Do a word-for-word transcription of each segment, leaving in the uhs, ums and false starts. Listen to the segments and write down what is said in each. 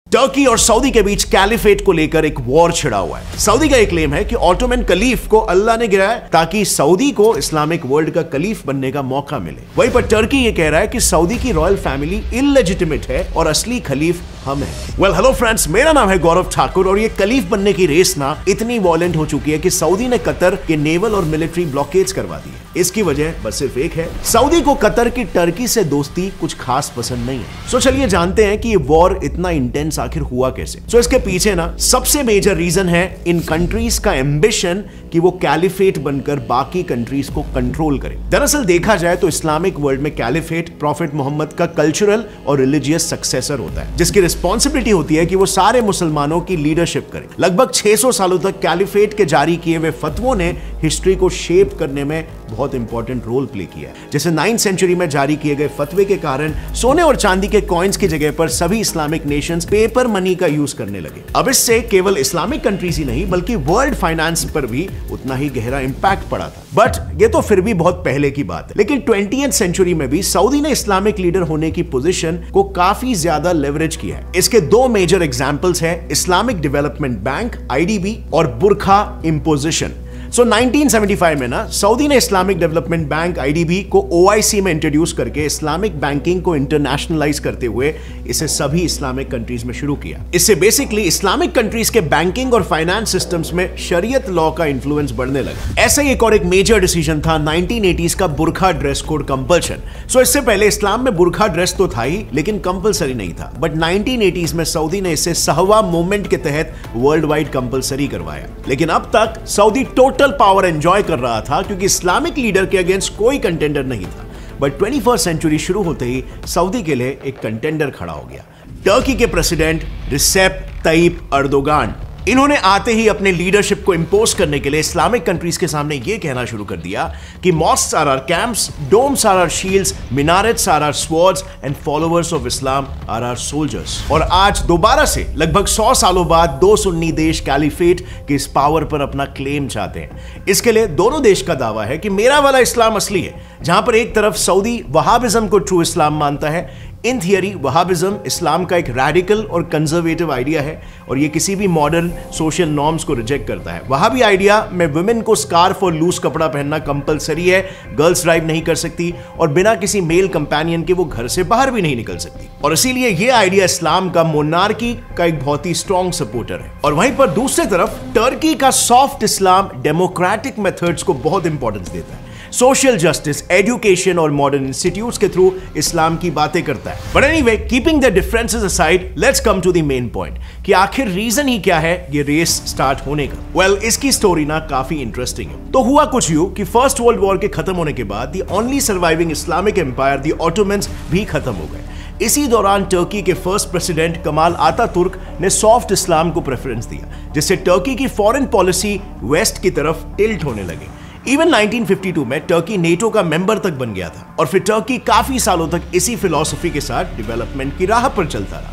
Turkey और Saudi के बीच caliphate को लेकर एक वॉर छिड़ा हुआ है। सऊदी का एक क्लेम है कि ऑटोमन कलीफ को अल्लाह ने गिराया ताकि सऊदी को इस्लामिक वर्ल्ड का कलीफ बनने का मौका मिले। वहीं पर टर्की ये कह रहा है कि सऊदी की रॉयल फैमिली इलेजिटिमेट है और असली खलीफ हम हैं। वेल हेलो फ्रेंड्स, मेरा नाम है गौरव ठाकुर और ये कलीफ बनने की रेस ना इतनी वॉयलेंट हो चुकी है कि सऊदी ने कतर के नेवल और मिलिट्री ब्लॉकेज करवा दी है। इसकी वजह बस सिर्फ एक है, सऊदी को कतर की टर्की से दोस्ती कुछ खास पसंद नहीं है। सो चलिए जानते हैं कि ये वॉर इतना इंटेंस आखिर हुआ कैसे। सो so, इसके पीछे ना सबसे मेजर रीजन है इन कंट्रीज का एम्बिशन कि वो कैलिफेट बनकर बाकी कंट्रीज को कंट्रोल करें। दरअसल देखा जाए तो इस्लामिक वर्ल्ड में कैलिफेट प्रॉफिट मोहम्मद का कल्चरल और रिलीजियस सक्सेसर होता है, जिसकी रिस्पॉन्सिबिलिटी होती है कि वो सारे मुसलमानों की लीडरशिप करें। लगभग छह सौ सालों तक कैलिफेट के जारी किए हुए फतवों ने हिस्ट्री को शेप करने में बहुत इंपॉर्टेंट रोल प्ले किया है। जैसे नाइन्थ सेंचुरी में जारी किए गए फतवे के कारण सोने और चांदी के कॉइन्स की जगह पर सभी इस्लामिक नेशंस पेपर मनी का यूज करने लगे। अब इससे केवल इस्लामिक कंट्रीज ही नहीं बल्कि वर्ल्ड फाइनेंस पर भी उतना ही गहरा इंपैक्ट पड़ा था। बट ये तो फिर भी बहुत पहले की बात है। लेकिन ट्वेंटियथ सेंचुरी में भी सऊदी ने इस्लामिक लीडर होने की पोजीशन को काफी ज्यादा लेवरेज किया है। इसके दो मेजर एग्जांपल्स हैं, Islamic development bank I D B और बुरखा imposition. So so, nineteen seventy five में ना सऊदी ने Islamic development bank I D B को ओ आई सी में इंट्रोड्यूस करके इस्लामिक बैंकिंग को इंटरनेशनलाइज करते हुए इसे सभी इस्लामिक कंट्रीज में शुरू किया। इससे बेसिकली इस्लामिक कंट्रीज के बैंकिंग और फाइनेंस सिस्टम्स में शरीयत लॉ का इन्फ्लुएंस बढ़ने लगा। ऐसा ही एक और एक मेजर डिसीजन था नाइनटीन एटीज़ का बुरखा ड्रेस कोड कंपल्शन। सो इससे पहले इस्लाम में बुरखा ड्रेस तो था ही लेकिन कंपल्सरी नहीं था, बट नाइनटीन एटीज़ में सऊदी ने इसे सहवा मूवमेंट के तहत वर्ल्ड वाइड कंपल्सरी करवाया। लेकिन अब तक Saudi total total power enjoy कर रहा था क्योंकि इस्लामिक लीडर के अगेंस्ट कोई कंटेंडर नहीं था। बट ट्वेंटी फर्स्ट सेंचुरी शुरू होते ही सऊदी के लिए एक कंटेंडर खड़ा हो गया, टर्की के प्रेसिडेंट रिसेप तय्यिप एर्दोगान। इन्होंने आते ही अपने लीडरशिप को इंपोज करने के लिए इस्लामिक कंट्रीज के सामने यह कहना शुरू कर दिया कि mosques are our camps, domes are our shields, minarets are our swords and followers of Islam are our soldiers. और आज दोबारा से लगभग सौ सालों बाद दो सुन्नी देश कैलिफेट के इस पावर पर अपना क्लेम चाहते हैं। इसके लिए दोनों देश का दावा है कि मेरा वाला इस्लाम असली है, जहां पर एक तरफ सऊदी वहाबिज्म को ट्रू इस्लाम मानता है। इन थियरी वहाबिज्म इस्लाम का एक रैडिकल और कंजर्वेटिव आइडिया है और ये किसी भी मॉडर्न सोशल नॉर्म्स को रिजेक्ट करता है। वहाबी आइडिया में वुमेन को स्कार्फ और लूज कपड़ा पहनना कंपलसरी है, गर्ल्स ड्राइव नहीं कर सकती और बिना किसी मेल कंपेनियन के वो घर से बाहर भी नहीं निकल सकती। और इसीलिए ये आइडिया इस्लाम का मोनार्की का एक बहुत ही स्ट्रॉन्ग सपोर्टर है। और वहीं पर दूसरी तरफ टर्की का सॉफ्ट इस्लाम डेमोक्रेटिक मेथड्स को बहुत इंपॉर्टेंस देता है, सोशल जस्टिस, एजुकेशन और मॉडर्न इंस्टीट्यूट्स के थ्रू इस्लाम की बातें करता है। But anyway, keeping the differences aside, let's come to the main point कि आखिर रीजन ही क्या है ये रेस स्टार्ट होने का। वेल well, इसकी स्टोरी ना काफी इंटरेस्टिंग है। तो हुआ कुछ यूं कि फर्स्ट वर्ल्ड वॉर के खत्म होने के बाद the only surviving Islamic empire the Ottomans भी खत्म हो गए। इसी दौरान टर्की के फर्स्ट प्रेसिडेंट कमाल आतातुर्क ने सॉफ्ट इस्लाम को प्रेफरेंस दिया, जिससे टर्की की फॉरेन पॉलिसी वेस्ट की तरफ टिल्ट होने लगी। इवन नाइनटीन फिफ्टी टू में टर्की नेटो का मेंबर तक बन गया था और फिर टर्की काफी सालों तक इसी फिलॉसफी के साथ डेवलपमेंट की राह पर चलता रहा।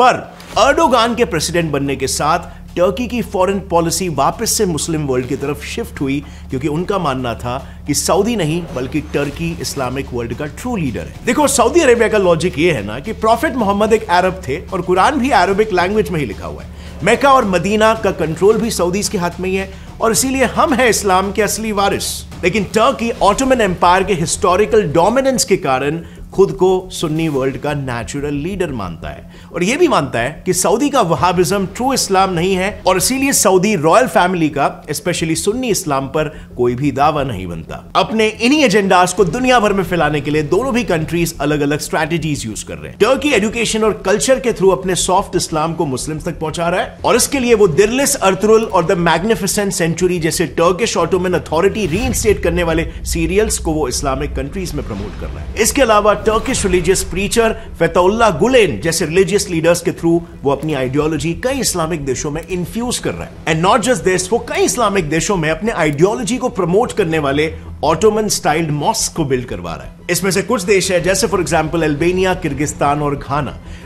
पर एर्दोगान के प्रेसिडेंट बनने के साथ टर्की की फॉरेन पॉलिसी वापस से मुस्लिम वर्ल्ड की तरफ शिफ्ट हुई, क्योंकि उनका मानना था कि सऊदी नहीं बल्कि टर्की इस्लामिक वर्ल्ड का ट्रू लीडर है। देखो, सऊदी अरेबिया का लॉजिक ये है ना कि प्रॉफिट मोहम्मद एक अरब थे और कुरान भी अरबिक लैंग्वेज में ही लिखा हुआ है। मक्का और मदीना का कंट्रोल भी सऊदीज के हाथ में ही है और इसीलिए हम हैं इस्लाम के असली वारिस। लेकिन टर्की ऑटोमन एम्पायर के हिस्टोरिकल डोमिनेंस के कारण खुद को सुन्नी वर्ल्ड का नेचुरल लीडर मानता है और यह भी मानता है कि सऊदी का वहाबिज्म ट्रू इस्लाम नहीं है और इसीलिए सऊदी रॉयल फैमिली का स्पेशली सुन्नी इस्लाम पर कोई भी दावा नहीं बनता। अपने इन्हीं एजेंडास को दुनिया भर में फैलाने के लिए दोनों भी कंट्रीज अलग अलग स्ट्रैटेजीज यूज कर रहे हैं। टर्की एजुकेशन और कल्चर के थ्रू अपने सॉफ्ट इस्लाम को मुस्लिम्स तक पहुंचा रहा है और इसके लिए वो दिरलिस अर्तुगरुल और द मैग्निफिसेंट सेंचुरी जैसे टर्किश ऑटोमन अथॉरिटी रीइंस्टेट करने वाले सीरियल्स को वो इस्लामिक कंट्रीज में प्रमोट कर रहा है। इसके अलावा Turkish religious preacher Fethullah Gulen जैसे रिलीजियस लीडर्स के थ्रू वो अपनी आइडियोलॉजी कई इस्लामिक देशों में इन्फ्यूज कर रहा है। एंड नॉट जस्ट दिस, वो कई इस्लामिक देशों में अपने आइडियोलॉजी को प्रमोट करने वाले ऑटोमन स्टाइल्ड मॉस्क को बिल्ड करवा रहा है। इसमें से कुछ देश है जैसे फॉर एग्जांपल अल्बानिया, किर्गिस्तान और घाना।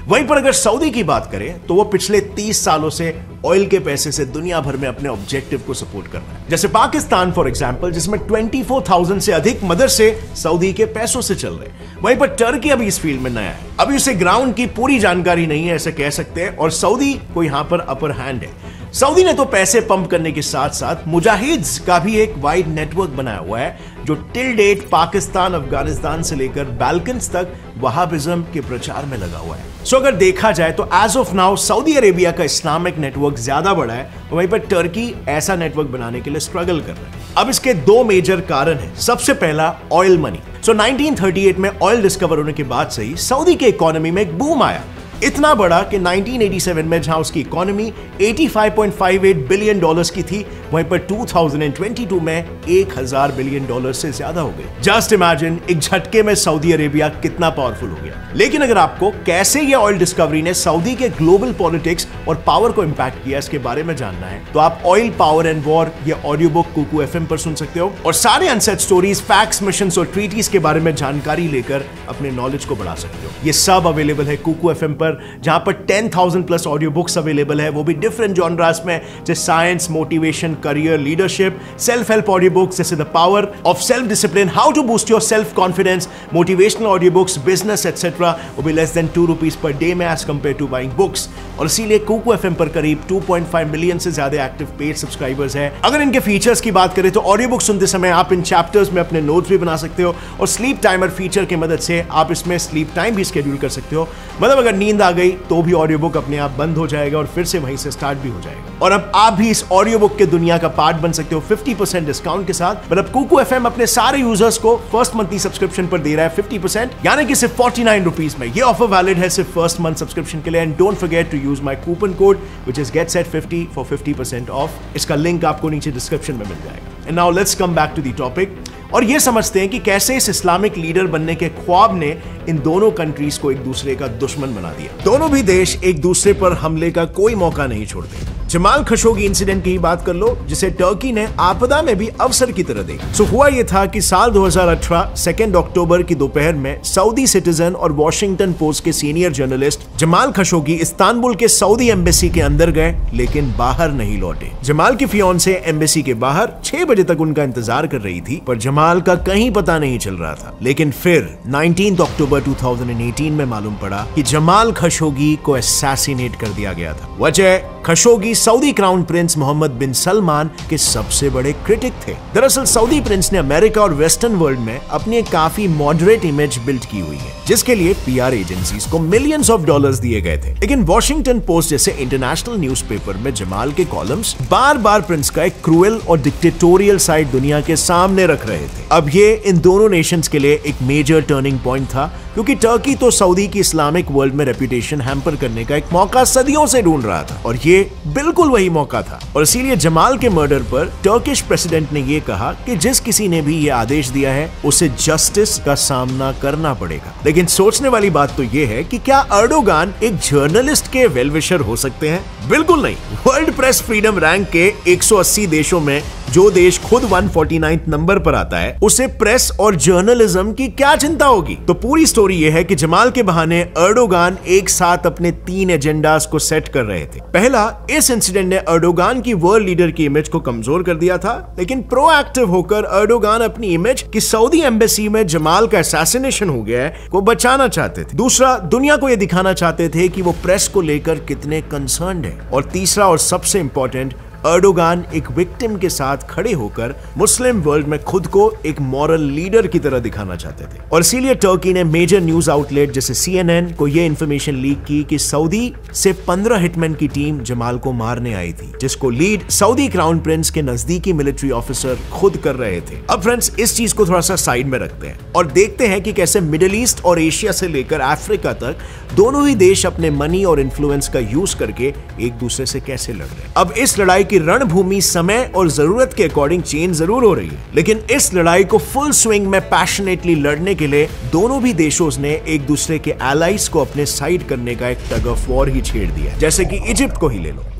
वहीं पर अगर सऊदी की बात करें तो वो पिछले तीस सालों से ऑयल के पैसे से दुनिया भर में अपने ऑब्जेक्टिव को सपोर्ट कर रहा है। जैसे पाकिस्तान फॉर एग्जांपल, जिसमें चौबीस हज़ार से अधिक मदरसे सऊदी के पैसों से चल रहे हैं। वहीं पर टर्की अभी इस फील्ड में नया है, अभी उसे ग्राउंड की पूरी जानकारी नहीं है ऐसे कह सकते हैं, और सऊदी को यहां पर अपर हैंड है। सऊदी ने तो पैसे पंप करने के साथ साथ मुजाहिद्स का भी एक वाइड नेटवर्क बनाया हुआ है, जो टिल डेट पाकिस्तान, अफगानिस्तान से लेकर बाल्कन्स तक वहाबिज्म के प्रचार में लगा हुआ है। सो अगर देखा जाए तो as of now Saudi Arabia का इस्लामिक नेटवर्क ज्यादा बड़ा है, वहीं पर टर्की ऐसा नेटवर्क बनाने के लिए स्ट्रगल कर रहा है। अब इसके दो मेजर कारण हैं। सबसे पहला, oil money. So nineteen thirty eight में ऑयल डिस्कवर होने के बाद से ही सऊदी के इकोनॉमी में एक बूम आया, इतना बड़ा कि नाइनटीन एटी सेवन में जहां उसकी इकोनॉमी पचासी point five eight billion dollars की थी, वहीं पर टू थाउजेंड ट्वेंटी टू में एक हज़ार बिलियन डॉलर से ज्यादा हो गई। जस्ट इमेजिन, एक झटके में सऊदी अरेबिया कितना पावरफुल हो गया। लेकिन अगर आपको कैसे ये ऑयल डिस्कवरी ने सऊदी के ग्लोबल पॉलिटिक्स और पावर को इंपैक्ट किया, इसके बारे में जानना है तो आप ऑयल, पावर एंड वॉर ये ऑडियो बुक कुकू एफएम पर सुन सकते हो, और सारे अनसेट स्टोरीज, फैक्ट्स, मिशंस और ट्रीटीज के बारे में जानकारी लेकर अपने नॉलेज को बढ़ा सकते हो। ये सब अवेलेबल है कुकू एफएम पर, जहां पर ten thousand plus audio books available है, वो भी डिफरेंट जॉनरास में, जैसे science, motivation, career, leadership, self help audio books जैसे the power of self discipline, how to boost your self confidence, motivational audio books, business etcetera, वो भी less than two rupees per day में as compare to buying books. और इसीलिए Kuku FM पर करीब two point five million से ज्यादा active paid subscribers हैं। अगर इनके फीचर्स की बात करें तो ऑडियो बुक सुनते समय आप इन चैप्टर्स में अपने नोट्स भी बना सकते हो, और स्लीप टाइमर फीचर की मदद से आप इसमें स्लीप टाइम भी शेड्यूल कर सकते हो। मतलब अगर नींद आ गई तो भी ऑडियो बुक अपने आप बंद हो जाएगा और फिर से वहीं से स्टार्ट भी हो जाएगा। और अब आप भी इस ऑडियो बुक के दुनिया का पार्ट बन सकते हो फिफ्टी परसेंट डिस्काउंट के साथ। मतलब कुकू एफएम अपने सारे यूजर्स को फर्स्ट मंथली सब्सक्रिप्शन पर दे रहा है फिफ्टी परसेंट, यानी कि सिर्फ फोर्टी नाइन रुपीज में। ये ऑफर वैलिड है सिर्फ फर्स्ट मंथ सब्सक्रिप्शन के लिए। And don't forget to use my coupon code which is get set fifty for fifty percent off. इसका लिंक आपको नीचे डिस्क्रिप्शन में मिल जाएगा। And now let's come back to the topic, और ये समझते हैं कि कैसे इस इस्लामिक लीडर बनने के ख्वाब ने इन दोनों कंट्रीज को एक दूसरे का दुश्मन बना दिया। दोनों भी देश एक दूसरे पर हमले का कोई मौका नहीं छोड़ते। जमाल खशोगी इंसिडेंट की ही बात कर लो, जिसे टर्की ने आपदा में भी अवसर की तरह देखा। सो हुआ यह था कि साल दो हज़ार अठारह सेकेंड अक्टूबर की दोपहर में सऊदी सिटीजन और वॉशिंगटन पोस्ट के senior journalist Jamal Khashoggi Istanbul के सऊदी एम्बेसी के अंदर गए, लेकिन बाहर नहीं लौटे। जमाल की फियांसे एम्बेसी के बाहर छह बजे तक उनका इंतजार कर रही थी, पर जमाल का कहीं पता नहीं चल रहा था। लेकिन फिर nineteen October two thousand eighteen में मालूम पड़ा कि जमाल खशोगी को असैसिनेट कर दिया गया था। वजह, Khashoggi Saudi crown prince Mohammed bin Salman के सबसे बड़े क्रिटिक थे। दरअसल सऊदी प्रिंस ने अमेरिका और वेस्टर्न वर्ल्ड में अपनी एक काफी मॉडरेट इमेज बिल्ड की हुई है, जिसके लिए पीआर एजेंसीज को मिलियंस ऑफ डॉलर्स दिए गए थे। लेकिन वॉशिंगटन पोस्ट जैसे इंटरनेशनल न्यूज़पेपर में जमाल के कॉलम्स बार बार प्रिंस का एक क्रूएल और डिक्टेटोरियल साइड दुनिया के सामने रख रहे थे। अब ये इन दोनों नेशंस के लिए एक मेजर टर्निंग पॉइंट था, क्योंकि टर्की तो सऊदी की इस्लामिक वर्ल्ड में रेपुटेशन हैम्पर करने का एक मौका सदियों से ढूंढ रहा था, और ये बिल्कुल वही मौका था। और इसीलिए जमाल के मर्डर पर टर्किश प्रेसिडेंट ने यह कहा कि जिस किसी ने भी यह आदेश दिया है उसे जस्टिस का सामना करना पड़ेगा। लेकिन सोचने वाली बात तो यह है कि क्या अर्डोगान एक जर्नलिस्ट के वेलविशर हो सकते हैं? बिल्कुल नहीं। वर्ल्ड प्रेस फ्रीडम रैंक के एक सौ अस्सी देशों में जो देश खुद एक सौ उनचास नंबर पर आता है, उसे प्रेस और जर्नलिज्म की क्या चिंता होगी? तो पूरी स्टोरी यह है कि जमाल के बहाने अर्डोगान एक साथ अपने तीन एजेंडास को सेट कर रहे थे। पहला, इस इंसिडेंट ने अर्डोगान की वर्ल्ड लीडर की इमेज को कमजोर कर दिया था, लेकिन प्रोएक्टिव होकर अर्डोगान अपनी इमेज कि सऊदी एम्बेसी में जमाल का असैसिनेशन हो गया है को बचाना चाहते थे। दूसरा, दुनिया को यह दिखाना चाहते थे कि वो प्रेस को लेकर कितने कंसर्न्ड है। और तीसरा और सबसे इंपॉर्टेंट, अर्डोगान एक विक्टिम के साथ खड़े होकर मुस्लिम वर्ल्ड में खुद को एक मॉरल लीडर की तरह दिखाना चाहते थे। और इसीलिए टर्की ने मेजर न्यूज आउटलेट जैसे सीएनएन को यह इंफॉर्मेशन लीक की कि सऊदी से पंद्रह हिटमैन की टीम जमाल को मारने आई थी, जिसको लीड सऊदी क्राउन प्रिंस के नजदीकी मिलिट्री ऑफिसर खुद कर रहे थे। अब फ्रेंड्स, इस चीज को थोड़ा सा साइड में रखते हैं और देखते हैं कि कैसे मिडिल ईस्ट और एशिया से लेकर अफ्रीका तक दोनों ही देश अपने मनी और इन्फ्लुएंस का यूज करके एक दूसरे से कैसे लड़ रहे हैं। अब इस लड़ाई की रणभूमि समय और जरूरत के अकॉर्डिंग चेंज जरूर हो रही है, लेकिन इस लड़ाई को फुल स्विंग में पैशनेटली लड़ने के लिए दोनों भी देशों ने एक दूसरे के एलाइज को अपने साइड करने का एक टग ऑफ वॉर ही छेड़ दिया। जैसे कि इजिप्ट को ही ले लो।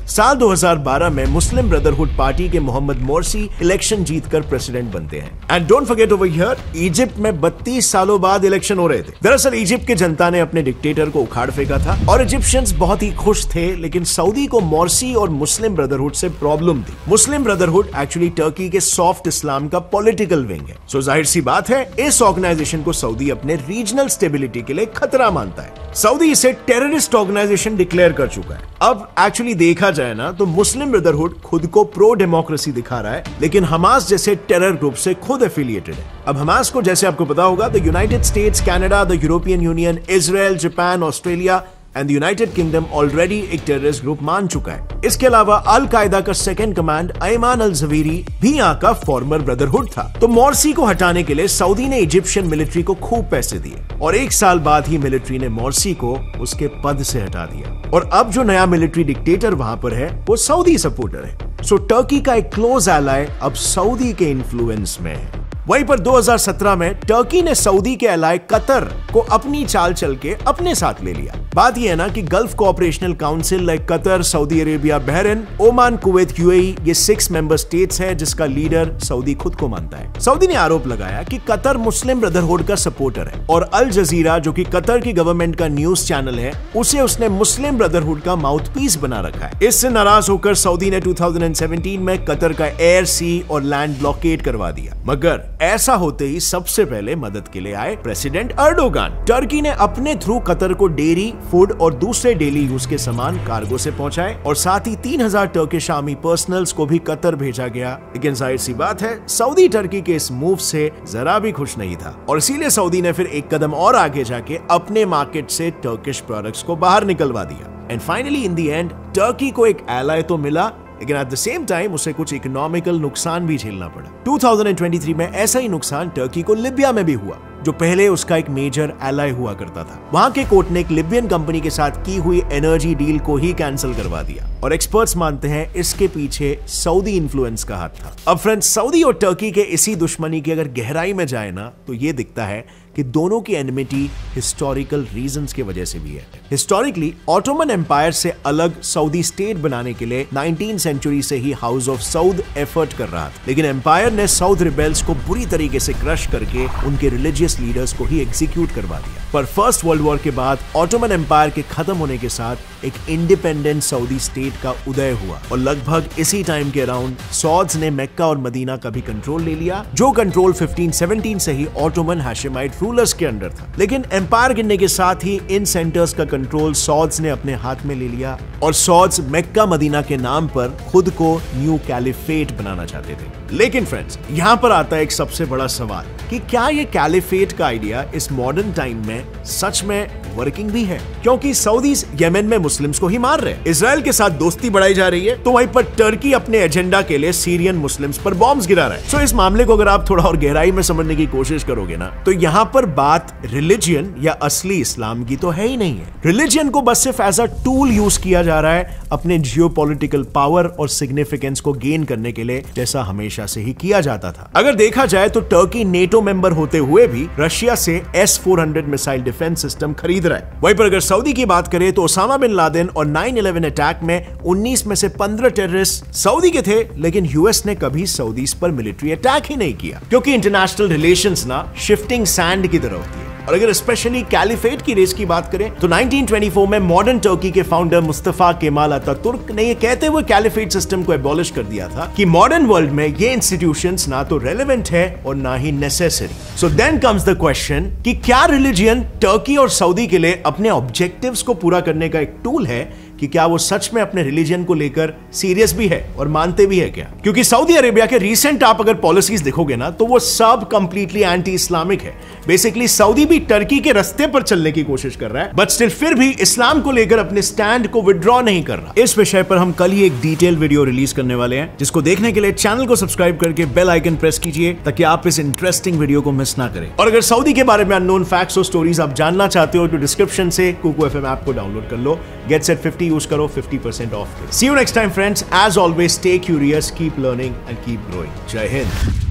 साल दो हज़ार बारह में मुस्लिम ब्रदरहुड पार्टी के मोहम्मद मोर्सी इलेक्शन जीतकर प्रेसिडेंट बनते हैं। And don't forget over here, Egypt में बत्तीस सालों बाद इलेक्शन हो रहे थे। दरअसल इजिप्ट की जनता ने अपने डिक्टेटर को उखाड़ फेंका था और इजिप्शियंस बहुत ही खुश थे, लेकिन सऊदी को मोर्सी और मुस्लिम ब्रदरहुड से प्रॉब्लम थी। मुस्लिम ब्रदरहुड एक्चुअली टर्की के सॉफ्ट इस्लाम का पॉलिटिकल विंग है। सो जाहिर सी बात है, इस ऑर्गेनाइजेशन को सऊदी अपने रीजनल स्टेबिलिटी के लिए खतरा मानता है। सऊदी इसे टेररिस्ट ऑर्गेनाइजेशन डिक्लेयर कर चुका है। अब एक्चुअली देखा जाए ना तो मुस्लिम ब्रदरहुड खुद को प्रो डेमोक्रेसी दिखा रहा है, लेकिन हमास जैसे टेरर ग्रुप से खुद एफिलिएटेड है। अब हमास को जैसे आपको पता होगा, the United States, Canada, the European Union, Israel, Japan, Australia and the United Kingdom already एक टेररिस्ट ग्रुप मान चुका है। इसके अलावा अल कायदा का second command Ayman al Zawahiri भी यहाँ का फॉर्मर ब्रदरहुड था। तो मोर्सी को हटाने के लिए सऊदी ने इजिप्शियन मिलिट्री को खूब पैसे दिए और एक साल बाद ही मिलिट्री ने मोर्सी को उसके पद से हटा दिया। और अब जो नया मिलिट्री डिक्टेटर वहां पर है वो सऊदी सपोर्टर है। सो टर्की का एक क्लोज एलाय अब सऊदी के इन्फ्लुएंस में है। वहीं पर दो हज़ार सत्रह में टर्की ने सऊदी के एलाय कतर को अपनी चाल चल के अपने साथ ले लिया। बात यह है ना कि Gulf Cooperational Council like Qatar, Saudi Arabia, Bahrain, Oman, Kuwait, UAE, ये सिक्स मेंबर स्टेट्स है जिसका लीडर सऊदी खुद को मानता है। सऊदी ने आरोप लगाया कि कतर मुस्लिम ब्रदरहुड का सपोर्टर है और अल जजीरा, जो कि कतर की गवर्नमेंट का न्यूज चैनल है, उसे उसने मुस्लिम ब्रदरहुड का माउथपीस बना रखा है। इससे नाराज होकर सऊदी ने दो हज़ार सत्रह में कतर का एयर, सी और लैंड ब्लॉकेड करवा दिया। मगर ऐसा होते ही सबसे पहले मदद के लिए आए प्रेसिडेंट अर्डोगान। टर्की ने अपने थ्रू कतर को डेयरी, फूड और दूसरे डेली यूज के सामान कार्गो से पहुंचाए और साथ ही तीन हज़ार टर्किश आर्मी पर्सनल्स को भी कतर भेजा गया। लेकिन जाहिर सी बात है, सऊदी टर्की के इस मूव से जरा भी खुश नहीं था और इसीलिए सऊदी ने फिर एक कदम और आगे जाके अपने मार्केट से टर्किश प्रोडक्ट्स को बाहर निकलवा दिया। And finally in the end Turkey को एक एलाय तो मिला, लेकिन एट द सेम टाइम उसे कुछ इकोनॉमिकल नुकसान भी झेलना पड़ा। दो हज़ार तेईस में ऐसा ही नुकसान टर्की को लिबिया में भी हुआ, जो पहले उसका एक मेजर एलाय हुआ करता था। वहां के कोर्ट ने एक लिबियन कंपनी के साथ की हुई एनर्जी डील को ही कैंसिल करवा दिया और एक्सपर्ट्स मानते हैं इसके पीछे सऊदी इन्फ्लुएंस का हाथ था। अब फ्रेंड्स, सऊदी और टर्की के इसी दुश्मनी की अगर गहराई में जाए ना तो ये दिखता है कि दोनों की एनिमिटी हिस्टोरिकल रीजंस की वजह से भी है। हिस्टोरिकली ऑटोमन एम्पायर से अलग सऊदी स्टेट बनाने के लिए नाइनटीन सेंचुरी से ही हाउस ऑफ सऊद एफर्ट कर रहा था, लेकिन एम्पायर ने सऊद रिबेल्स को बुरी तरीके से क्रश करके उनके रिलीजियस लीडर्स को ही एग्जीक्यूट करवा दिया। पर फर्स्ट वर्ल्ड वॉर के बाद ऑटोमन एम्पायर के खत्म होने के साथ एक इंडिपेंडेंट सऊदी स्टेट का उदय हुआ और लगभग इसी टाइम के अराउंड सौद्स ने मक्का और मदीना का भी कंट्रोल ले लिया, जो कंट्रोल पंद्रह सौ सत्रह से ही ऑटोमन हाशिमाइट रूलर्स के अंडर था। लेकिन एम्पायर गिरने के साथ ही इन सेंटर्स का कंट्रोल सौद्स ने अपने हाथ में ले लिया और सौद्स मक्का मदीना के नाम पर खुद को न्यू कैलिफेट बनाना चाहते थे। लेकिन फ्रेंड्स, यहाँ पर आता है एक सबसे बड़ा सवाल कि क्या ये कैलिफेट का आइडिया इस मॉडर्न टाइम में सच में वर्किंग भी है? क्योंकि सऊदीज यमन में मुस्लिम्स को ही मार रहे हैं, इजराइल के साथ दोस्ती बढ़ाई जा रही है, तो वहीं पर टर्की अपने एजेंडा के लिए सीरियन मुस्लिम्स पर बॉम्ब्स गिरा रहा है। सो इस मामले को अगर आप थोड़ा और गहराई में समझने की कोशिश करोगे ना, तो यहाँ पर बात रिलीजियन या असली इस्लाम की तो है ही नहीं है। रिलीजियन को बस सिर्फ एज अ टूल यूज किया जा रहा है अपने जियोपॉलिटिकल पावर और सिग्निफिकेंस को गेन करने के लिए, जैसा हमेशा से ही किया जाता था। अगर देखा जाए तो टर्की नेटो मेंबर होते हुए भी रशिया से S four hundred missile defence system खरीद रहा है। वहीं पर अगर सऊदी की बात करें तो ओसामा बिन लादेन और नाइन इलेवन अटैक में उन्नीस में से पंद्रह टेररिस्ट सऊदी के थे, लेकिन यूएस ने कभी सऊदीज पर मिलिट्री अटैक ही नहीं किया, क्योंकि इंटरनेशनल रिलेशंस ना शिफ्टिंग सैंड की तरह होती है। और अगर स्पेशली कैलिफेट की रेस की बात करें तो नाइनटीन ट्वेंटी फोर में मॉडर्न टर्की के फाउंडर मुस्तफा केमाल अतातुर्क ने ये कहते हुए कैलिफेट सिस्टम को एबॉलिश कर दिया था कि मॉडर्न वर्ल्ड में ये इंस्टीट्यूशंस ना तो रेलेवेंट है और ना ही necessary. So then comes the question कि क्या रिलीजियन टर्की और सऊदी के लिए अपने ऑब्जेक्टिव्स को पूरा करने का एक टूल है, कि क्या वो सच में अपने रिलीजन को लेकर सीरियस भी है और मानते भी है क्या? क्योंकि सऊदी अरेबिया के रीसेंट आप अगर पॉलिसीज देखोगे ना तो वो सब कंप्लीटली एंटी इस्लामिक है। बेसिकली सऊदी भी टर्की के रास्ते पर चलने की कोशिश कर रहा है, बट स्टिल फिर भी इस्लाम को लेकर अपने स्टैंड को विड्रॉ नहीं कर रहा। इस विषय पर हम कल ही एक डिटेल वीडियो रिलीज करने वाले हैं, जिसको देखने के लिए चैनल को सब्सक्राइब करके बेल आइकन प्रेस कीजिए ताकि आप इस इंटरेस्टिंग वीडियो को मिस ना करें। और अगर सऊदी के बारे में अननोन फैक्ट्स और स्टोरीज आप जानना चाहते हो तो डिस्क्रिप्शन से कुकू एफएम ऐप को डाउनलोड कर लो, गेट सेट फिफ्टी यूज करो, fifty percent off. See you next time friends. As always, stay curious, keep learning and keep growing. Jai Hind.